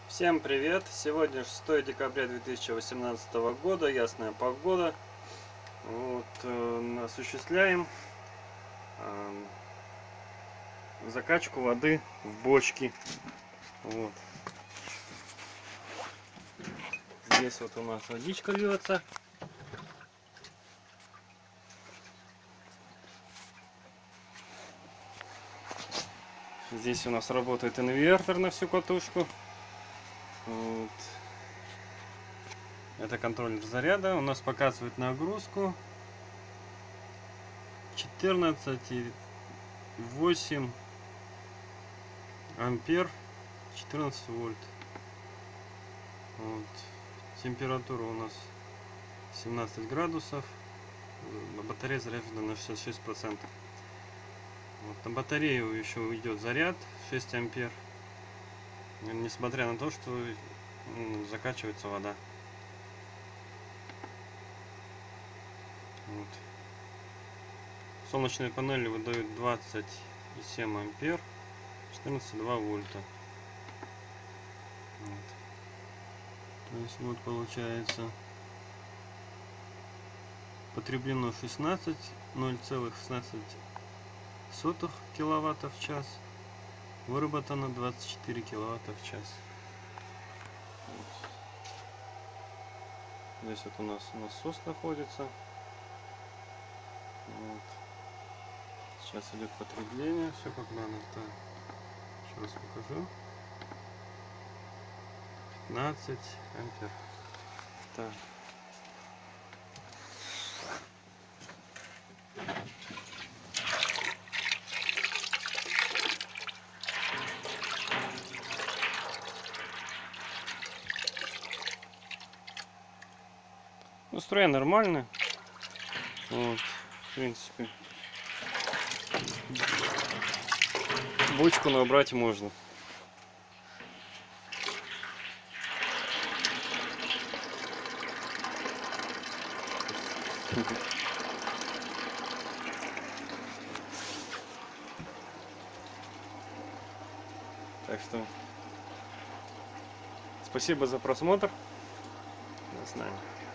Всем привет! Сегодня 6 декабря 2018 года, ясная погода. Осуществляем закачку воды в бочки. Здесь у нас водичка льется. Здесь у нас работает инвертор на всю катушку. Это контроллер заряда. У нас показывает нагрузку 14,8 ампер, 14 вольт. Температура у нас 17 градусов. Батарея заряжена на 66%. На батарею еще уйдет заряд 6 ампер, несмотря на то, что закачивается вода. Солнечные панели выдают 20,7 ампер, 14,2 вольта. То есть получается потреблено 0,16 киловатта в час, выработано 24 киловатта в час. Здесь у нас насос находится. Сейчас идет потребление, все как надо. Так, еще раз покажу. 15 ампер. Так. Струя нормальная. В принципе. Бочку набрать можно. Так что спасибо за просмотр. До свидания.